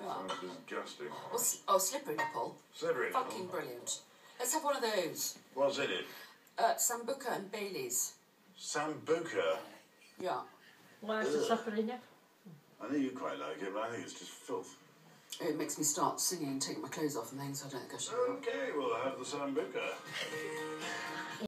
well. Sounds disgusting. Oh, slippery nipple. Slippery nipple. Fucking brilliant. Let's have one of those. What's in it? Sambuca and Bailey's. Sambuca? Yeah. Why is the slippery nipple? I know you quite like it, but I think it's just filth. It makes me start singing and taking my clothes off and things. I don't think I should. Okay, we'll have the Sambuca.